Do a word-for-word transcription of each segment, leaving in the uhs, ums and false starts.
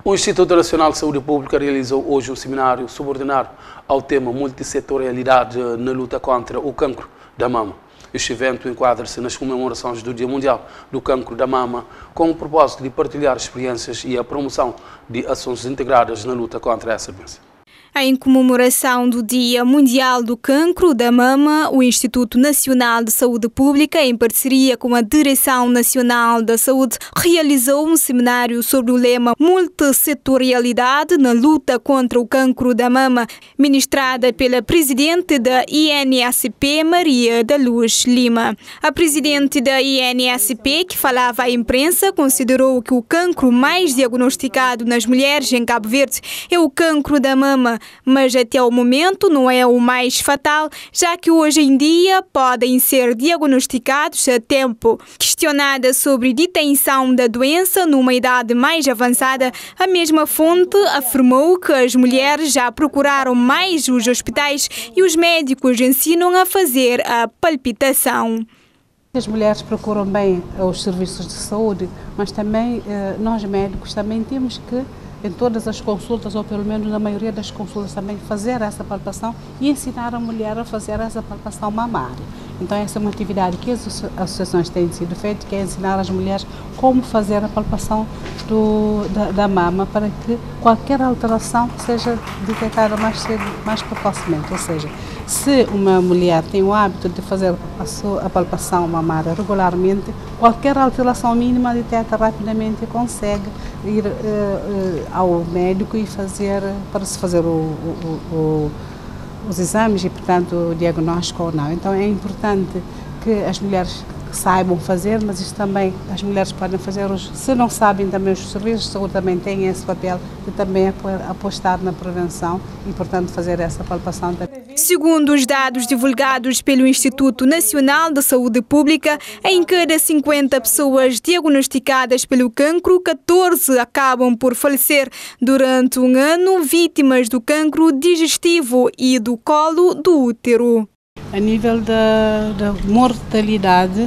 O Instituto Nacional de Saúde Pública realizou hoje um seminário subordinado ao tema multissetorialidade na luta contra o cancro da mama. Este evento enquadra-se nas comemorações do Dia Mundial do Cancro da Mama, com o propósito de partilhar experiências e a promoção de ações integradas na luta contra essa doença. Em comemoração do Dia Mundial do Cancro da Mama, o Instituto Nacional de Saúde Pública, em parceria com a Direção Nacional da Saúde, realizou um seminário sobre o lema Multissetorialidade na luta contra o cancro da mama, ministrada pela presidente da I N S P, Maria da Luz Lima. A presidente da I N S P, que falava à imprensa, considerou que o cancro mais diagnosticado nas mulheres em Cabo Verde é o cancro da mama, mas até o momento não é o mais fatal, já que hoje em dia podem ser diagnosticados a tempo. Questionada sobre detenção da doença numa idade mais avançada, a mesma fonte afirmou que as mulheres já procuraram mais os hospitais e os médicos ensinam a fazer a palpitação. As mulheres procuram bem os serviços de saúde, mas também nós médicos também temos que, em todas as consultas, ou pelo menos na maioria das consultas também, fazer essa palpação e ensinar a mulher a fazer essa palpação mamária. Então essa é uma atividade que as associações têm sido feitas, que é ensinar as mulheres como fazer a palpação do, da, da mama para que qualquer alteração seja detectada mais cedo, mais precocemente. Ou seja, se uma mulher tem o hábito de fazer a, sua, a palpação mamária regularmente, qualquer alteração mínima detecta rapidamente e consegue ir uh, uh, ao médico e fazer, para se fazer o, o, o, os exames e, portanto, o diagnóstico ou não. Então é importante que as mulheres saibam fazer, mas isso também as mulheres podem fazer. Se não sabem, também os serviços de saúde também têm esse papel de também apostar na prevenção e, portanto, fazer essa palpação. Segundo os dados divulgados pelo Instituto Nacional de Saúde Pública, em cada cinquenta pessoas diagnosticadas pelo cancro, catorze acabam por falecer durante um ano, vítimas do cancro digestivo e do colo do útero. A nível da, da mortalidade,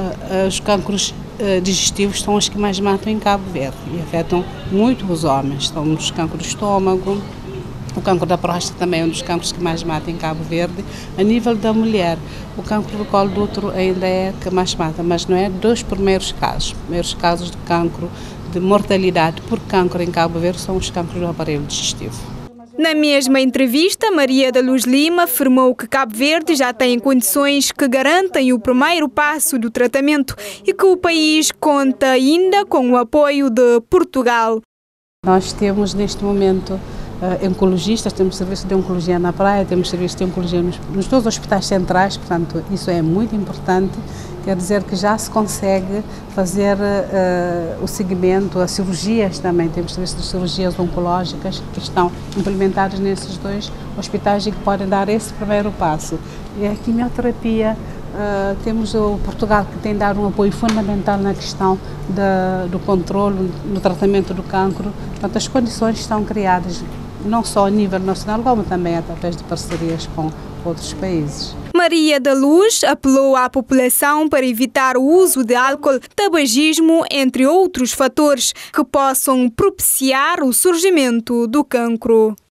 os cancros digestivos são os que mais matam em Cabo Verde e afetam muito os homens. São os cancros do estômago, o cancro da próstata também é um dos cancros que mais mata em Cabo Verde. A nível da mulher, o cancro do colo do útero ainda é o que mais mata, mas não é dos primeiros casos. Os primeiros casos de cancro, de mortalidade por cancro em Cabo Verde são os cancros do aparelho digestivo. Na mesma entrevista, Maria da Luz Lima afirmou que Cabo Verde já tem condições que garantem o primeiro passo do tratamento e que o país conta ainda com o apoio de Portugal. Nós temos neste momento uh, oncologistas, temos serviço de oncologia na praia, temos serviço de oncologia nos, nos dois hospitais centrais, portanto isso é muito importante. Quer dizer que já se consegue fazer uh, o seguimento, as cirurgias também, temos serviços de cirurgias oncológicas que estão implementadas nesses dois hospitais e que podem dar esse primeiro passo. E a quimioterapia, uh, temos o Portugal que tem dado um apoio fundamental na questão da, do controle, no tratamento do cancro. Portanto, as condições estão criadas não só a nível nacional, como também através de parcerias com outros países. Maria da Luz apelou à população para evitar o uso de álcool, tabagismo, entre outros fatores que possam propiciar o surgimento do cancro.